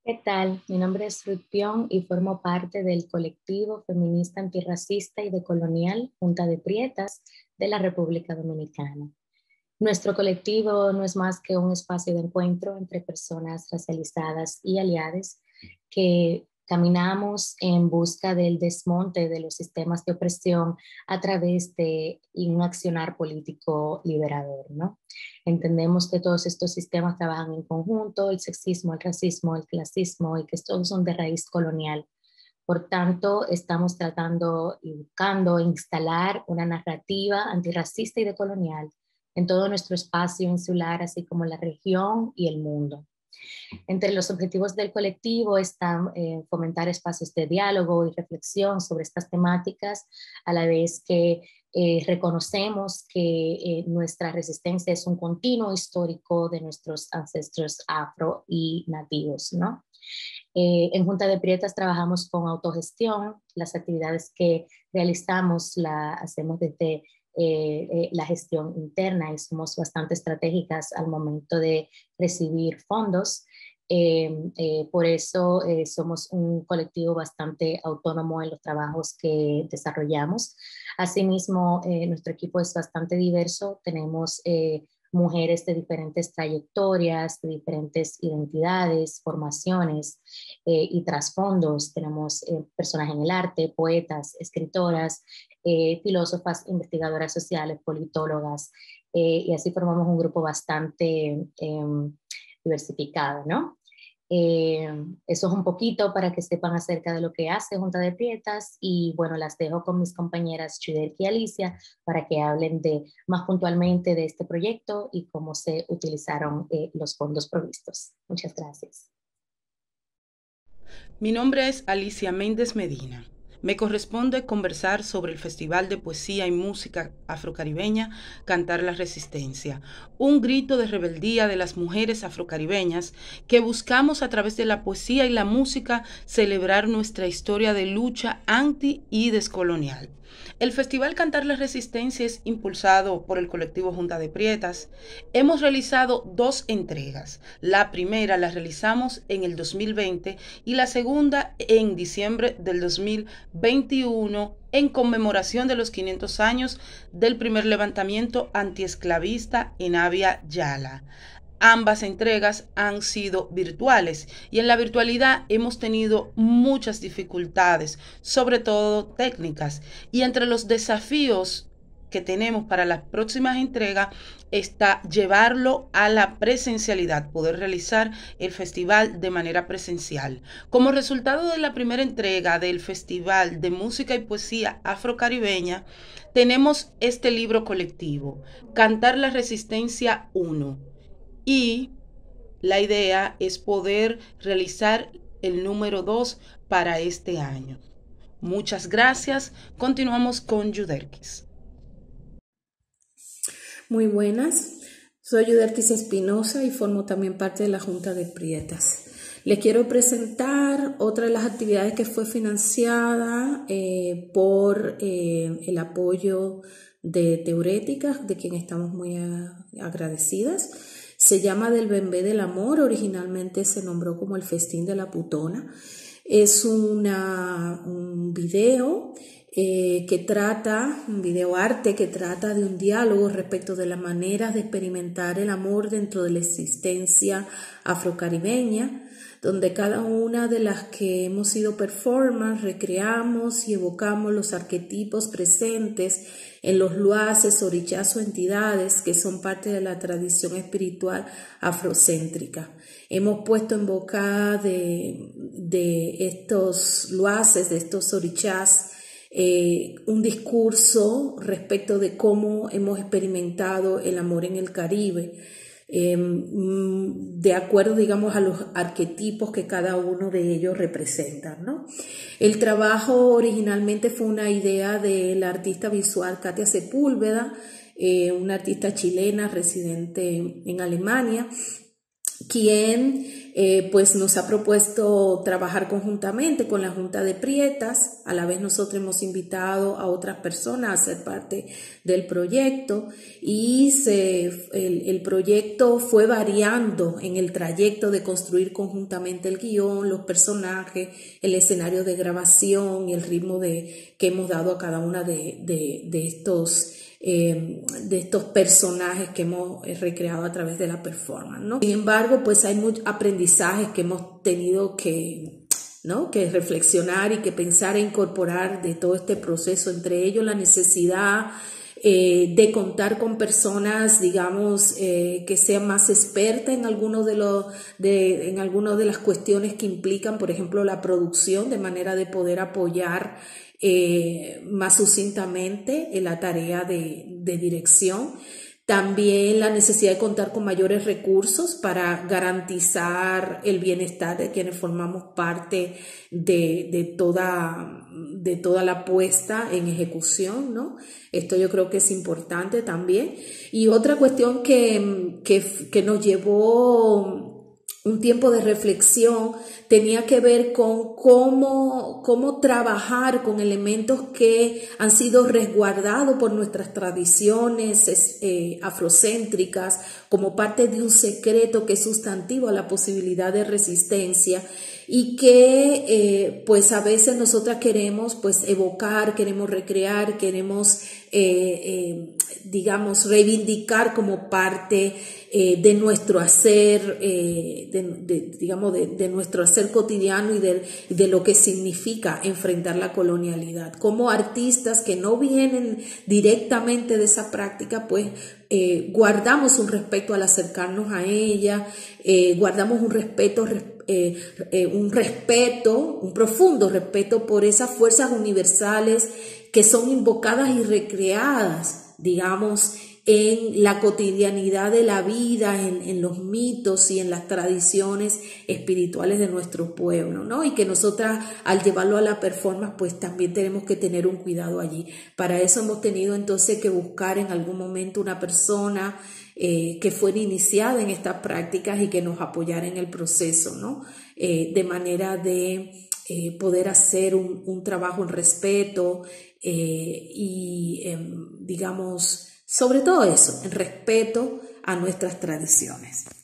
¿Qué tal? Mi nombre es Ruth Pion y formo parte del colectivo feminista antirracista y decolonial Junta de Prietas de la República Dominicana. Nuestro colectivo no es más que un espacio de encuentro entre personas racializadas y aliadas que caminamos en busca del desmonte de los sistemas de opresión a través de un accionar político liberador, ¿no? Entendemos que todos estos sistemas trabajan en conjunto, el sexismo, el racismo, el clasismo, y que todos son de raíz colonial. Por tanto, estamos tratando y buscando instalar una narrativa antirracista y decolonial en todo nuestro espacio insular, así como la región y el mundo. Entre los objetivos del colectivo están fomentar espacios de diálogo y reflexión sobre estas temáticas, a la vez que reconocemos que nuestra resistencia es un continuo histórico de nuestros ancestros afro y nativos, ¿no? En Junta de Prietas trabajamos con autogestión. Las actividades que realizamos las hacemos desde la gestión interna y somos bastante estratégicas al momento de recibir fondos. Por eso somos un colectivo bastante autónomo en los trabajos que desarrollamos. Asimismo, nuestro equipo es bastante diverso. Tenemos mujeres de diferentes trayectorias, de diferentes identidades, formaciones y trasfondos. Tenemos personas en el arte, poetas, escritoras, filósofas, investigadoras sociales, politólogas, y así formamos un grupo bastante diversificado, ¿no? Eso es un poquito para que sepan acerca de lo que hace Junta de Prietas y bueno, las dejo con mis compañeras Chuder y Alicia para que hablen más puntualmente de este proyecto y cómo se utilizaron los fondos provistos. Muchas gracias. Mi nombre es Alicia Méndez Medina. Me corresponde conversar sobre el Festival de Poesía y Música Afrocaribeña Cantar la Resistencia, un grito de rebeldía de las mujeres afrocaribeñas que buscamos a través de la poesía y la música celebrar nuestra historia de lucha anti y descolonial. El Festival Cantar la Resistencia es impulsado por el colectivo Junta de Prietas. Hemos realizado 2 entregas. La primera la realizamos en el 2020 y la segunda en diciembre del 2021 en conmemoración de los 500 años del primer levantamiento antiesclavista en Abya Yala. Ambas entregas han sido virtuales y en la virtualidad hemos tenido muchas dificultades, sobre todo técnicas. Y entre los desafíos que tenemos para las próximas entregas está llevarlo a la presencialidad, poder realizar el festival de manera presencial. Como resultado de la primera entrega del Festival de Música y Poesía Afrocaribeña, tenemos este libro colectivo, Cantar la Resistencia 1. Y la idea es poder realizar el número 2 para este año. Muchas gracias. Continuamos con Yuderkis. Muy buenas, soy Yuderkis Espinosa y formo también parte de la Junta de Prietas. Les quiero presentar otra de las actividades que fue financiada por el apoyo de Teoréticas, de quien estamos muy agradecidas. Se llama Del Bembé del Amor, originalmente se nombró como el Festín de la Putona. Es un video que trata, un videoarte que trata de un diálogo respecto de las maneras de experimentar el amor dentro de la existencia afrocaribeña, donde cada una de las que hemos sido performers recreamos y evocamos los arquetipos presentes en los luaces, orichás o entidades que son parte de la tradición espiritual afrocéntrica. Hemos puesto en boca de estos luaces, de estos orichás, un discurso respecto de cómo hemos experimentado el amor en el Caribe, de acuerdo, digamos, a los arquetipos que cada uno de ellos representan, ¿no? El trabajo originalmente fue una idea de la artista visual Katia Sepúlveda, una artista chilena residente en Alemania, quien pues nos ha propuesto trabajar conjuntamente con la Junta de Prietas. A la vez nosotros hemos invitado a otras personas a ser parte del proyecto y el proyecto fue variando en el trayecto de construir conjuntamente el guión, los personajes, el escenario de grabación y el ritmo que hemos dado a cada una de estos personajes que hemos recreado a través de la performance, ¿no? Sin embargo, pues hay muchos aprendizajes que hemos tenido que reflexionar y que pensar e incorporar de todo este proceso, entre ellos la necesidad de contar con personas, digamos, que sean más expertas en algunas de las cuestiones que implican, por ejemplo, la producción, de manera de poder apoyar más sucintamente en la tarea de dirección. También la necesidad de contar con mayores recursos para garantizar el bienestar de quienes formamos parte de toda la puesta en ejecución, ¿no? Esto yo creo que es importante también. Y otra cuestión que nos llevó un tiempo de reflexión tenía que ver con cómo trabajar con elementos que han sido resguardados por nuestras tradiciones afrocéntricas como parte de un secreto que es sustantivo a la posibilidad de resistencia y que pues a veces nosotras queremos pues evocar, queremos recrear, queremos digamos reivindicar como parte de nuestro hacer, de nuestro hacer cotidiano y de lo que significa enfrentar la colonialidad. Como artistas que no vienen directamente de esa práctica, pues guardamos un respeto al acercarnos a ella, guardamos un profundo respeto por esas fuerzas universales que son invocadas y recreadas, digamos, en la cotidianidad de la vida, en los mitos y en las tradiciones espirituales de nuestro pueblo, ¿no? Y que nosotras al llevarlo a la performance pues también tenemos que tener un cuidado allí. Para eso hemos tenido entonces que buscar en algún momento una persona que fuera iniciada en estas prácticas y que nos apoyara en el proceso, ¿no? De manera de poder hacer un trabajo en respeto y digamos, sobre todo eso, en respeto a nuestras tradiciones.